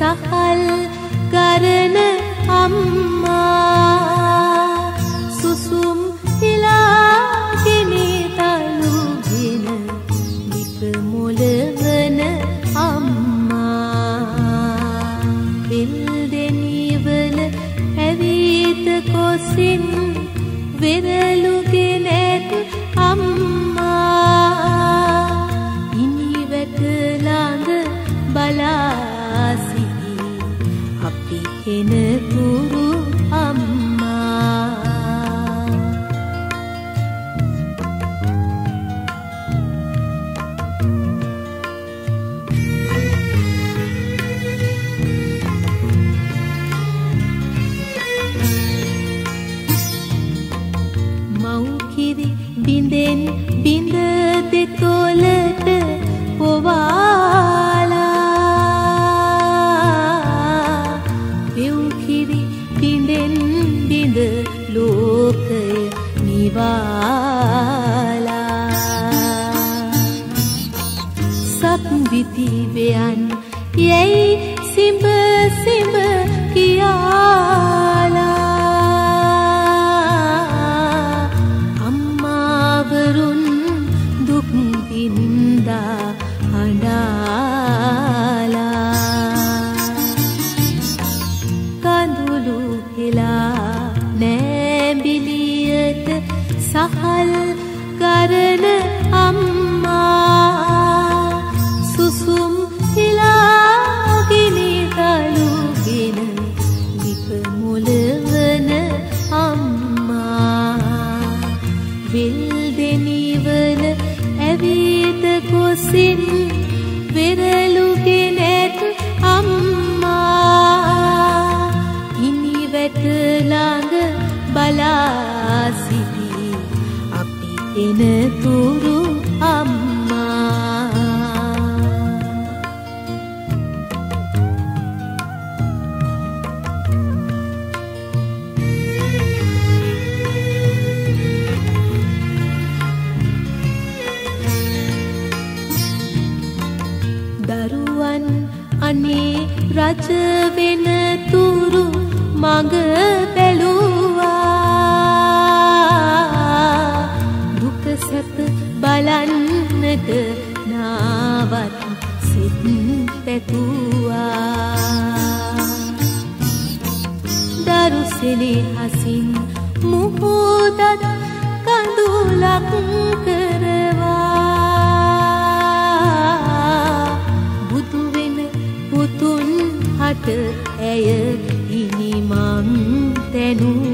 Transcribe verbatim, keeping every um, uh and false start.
සහල් කරන අම්මා සුසුම් හිලාගෙන තලුගෙන නික මොළවන අම්මා විල්දෙනිවල ඇවිත කොසින් වෙරළුගෙන ඇත අම්මා ඉනිවැට ළඟ බලා සිටි අපි එන තුරු අම්මා මව්කිරි බිඳෙන් බිඳ දෙතොලට පොවාලා පෙව්කිරි බිඳෙන් බිඳ ලෝකය නිවාලා සත්විතිවයන් යැයි සිඹ සිඹ කියාලා අම්මාවරුන් දුක් වින්දා හඬාලා කඳුළු හෙලා නෑඹිලියට සහල් කරන අම්මා සුසුම් හිලාගෙන තලුගෙන ලිප මොළවන අම්මා විල්දෙනිවල ඇවිත කොසින් වෙරළුගෙන ඇත අම්මා ඉනිවැට ළඟ බලා සිටි අපි එන තුරු අම්මා දරුවන් අනේ රජ වෙන තුරු මඟ බැලුවා දුක සැප බලන්නට නාවත් සිත් පැතුවා දරුසෙලේ හසින් මුහුදත් කඳුලක් කරවා බුදු වෙන පුතුන් හට ඇය ඉනිමන් තැනු